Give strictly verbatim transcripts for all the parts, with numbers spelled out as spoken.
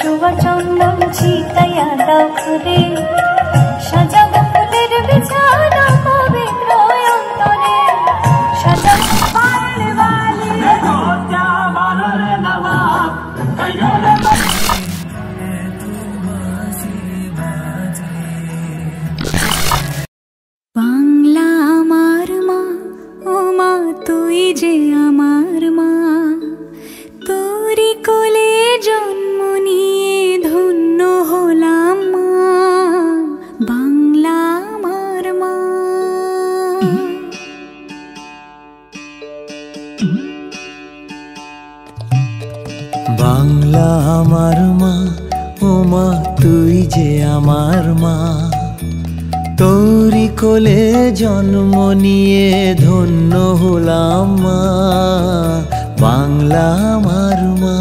শোভা চন্দন ছিটাইয়া দাও ঘরে, সাজাবো ফুলের বিছানা পবিত্র অন্তরে, সাজাবো পায়ের বালি বাংলা আমার মা, ও মা তুই যে আমার মা, তোরি কোলে জন্ম নিয়ে ধন্য হলাম মা, বাংলা আমার মা। বাংলা আমার মা, ও মা তুই যে আমার মা, তোরি কোলে জন্ম নিয়ে ধন্য হলাম মা, বাংলা আমার মা।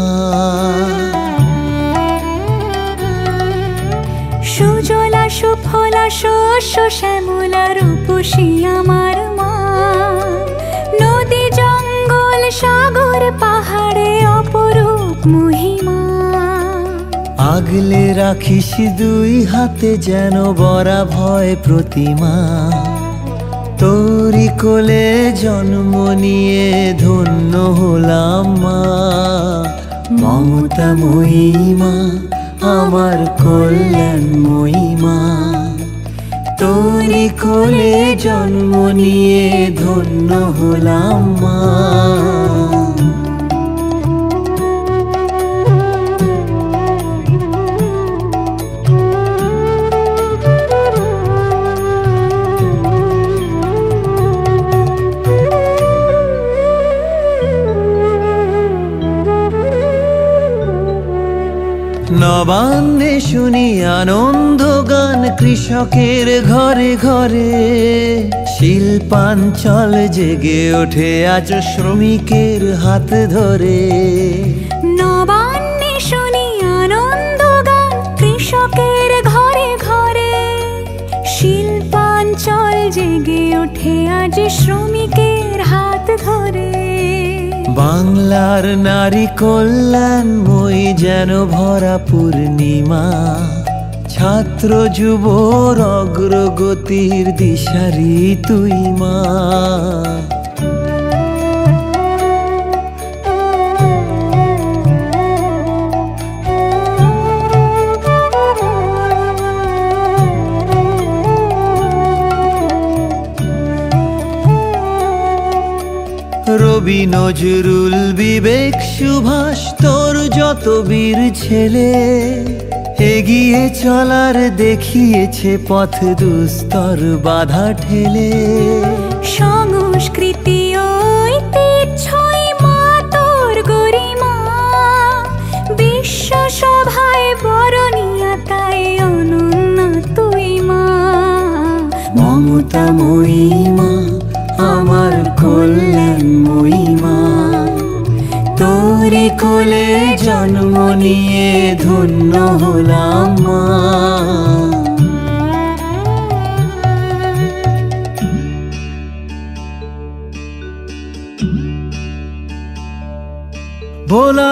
সুজলা সুফলা শস্য শ্যামলা রূপসী আমার মা, নদী জঙ্গল সাগর পাহাড়ে অপরূপ মহিমা, আগলে রাখিস দুই হাতে যেন বরা ভয় প্রতিমা, তোরি কোলে জন্ম নিয়ে ধন্য হলাম মা, মমতাময়ী মা আমার কল্যাণময়ী মা, তোরি কোলে জন্ম নিয়ে ধন্য হলাম মা। নবান্নে শুনি আনন্দ গান কৃষকের ঘরে ঘরে, শিল্পাঞ্চল জেগে ওঠে আজ শ্রমিকের হাত ধরে। নবান্নে শুনি আনন্দ গান কৃষকের ঘরে ঘরে, শিল্পাঞ্চল জেগে ওঠে আজ শ্রমিকের হাত ধরে। বাংলার নারী কল্যাণময়ী যেন ভরা পূর্ণিমা, ছাত্র যুবর অগ্রগতির দিশারি তুই মা। রবি নজরুল বিবেক সুভাষ তোর যত বীর ছেলে, এগিয়ে চলার দেখিয়েছে পথ দুস্তর বাধা ঠেলে। সংস্কৃতি ঐতিহ্যই মা তোর গরিমা, বিশ্ব সভায় বরণীয়া তাই অনন্য তুই মা, মমতাময়ী মা আমার কল্যাণময়ী মা, তোরি কোলে জন্ম নিয়ে ধন্য হলাম মা। ভোলা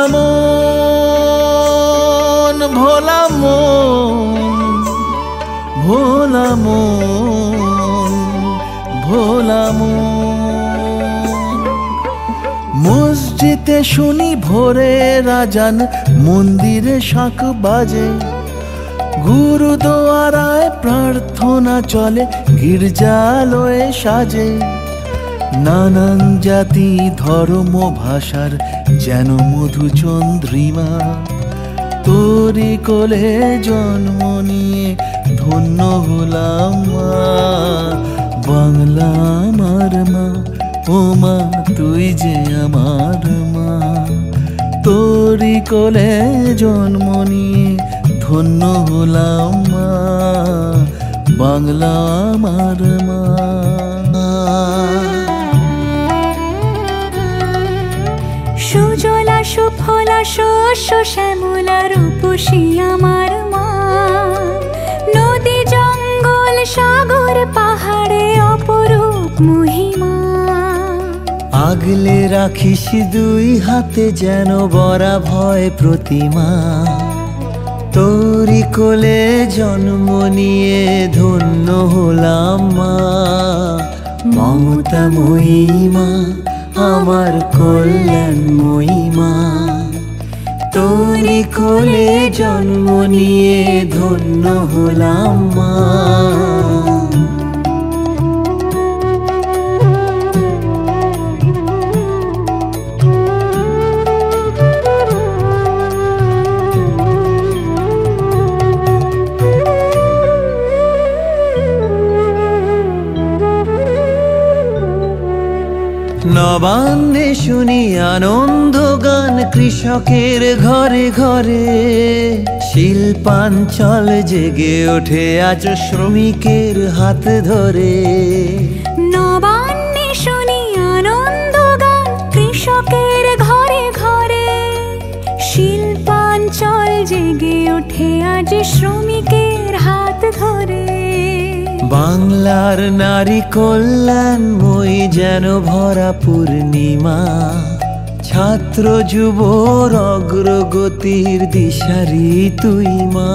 মন ভোলা মন ভোলা মন ভোলা মন, মসজিদে শুনি ভোরের আজান, মন্দিরে শাঁখ বাজে, গুরুদুয়ারায় প্রার্থনা চলে, গির্জালয়ে সাজে। নানান জাতি ধর্ম ভাষার যেন মধুচন্দ্রিমা, তোরি কোলে জন্ম নিয়ে ধন্য হলাম মা, বাংলা আমার মা, ও মা তুই যে আমার মা, তোরি কোলে জন্ম নিয়ে ধন্য হলাম মা, বাংলা আমার মা। সুজলা সুফলা শস্য শ্যামলা রূপসী আমার মা, নদী জঙ্গল সাগর পাহাড়ে অপরূপ মহিমা, আগলে রাখিস দুই হাতে যেন বরা ভয় প্রতিমা, তোরি কোলে জন্ম নিয়ে ধন্য হলাম মা। মমতাময়ী মা, আমার কল্যাণময়ী মা। তোরি কোলে জন্ম নিয়ে ধন্য হলাম মা। নবান্নে শুনি আনন্দ গান কৃষকের ঘরে ঘরে। শিল্পাঞ্চল জেগে ওঠে আজ শ্রমিকের হাত ধরে। নবান্নে শুনি আনন্দ গান কৃষকের ঘরে ঘরে। শিল্পাঞ্চল জেগে ওঠে আজ শ্রমিকের হাত ধরে। বাংলার নারী কল্যাণময়ী যেন ভরা পূর্ণিমা। ছাত্র যুবর অগ্রগতির দিশারি তুই মা।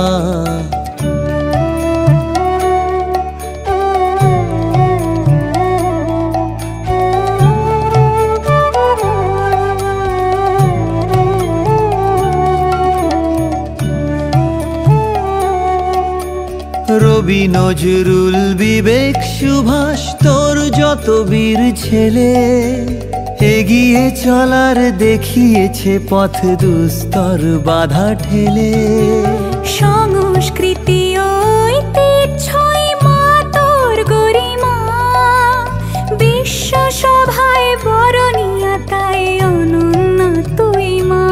রবি নজরুল বিবেক সুভাষ তোর যত বীর ছেলে। এগিয়ে চলার দেখিয়েছে পথ দুস্তর বাধা ঠেলে। সংস্কৃতি ঐতিহ্যই মা তোর গরিমা। বিশ্ব সভায় বরণীয়া তাই অনন্য তুই মা।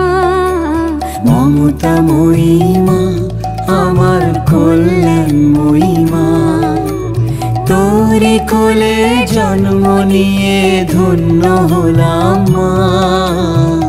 মমতাময়ী মা, আমার কল্যাণময়ী মা। তোরি কোলে জন্ম নিয়ে ধন্য হলাম মা।